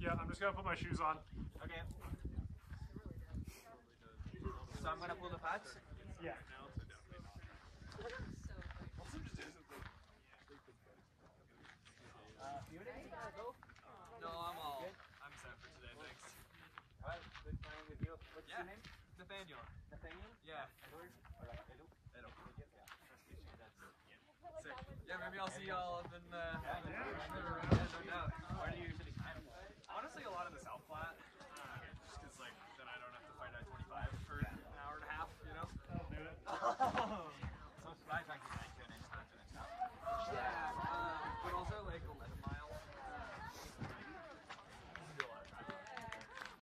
Yeah, I'm just gonna put my shoes on. Okay. So I'm gonna pull the pads? Yeah. You ready to go? No, I'm set for today, thanks. Alright, good time with you. What's your name? Nathaniel. Nathaniel? Yeah. Edward? Alright, Edu? Edo. Yeah. Sick. Yeah, maybe I'll see y'all up in Yeah, no doubt. where do you usually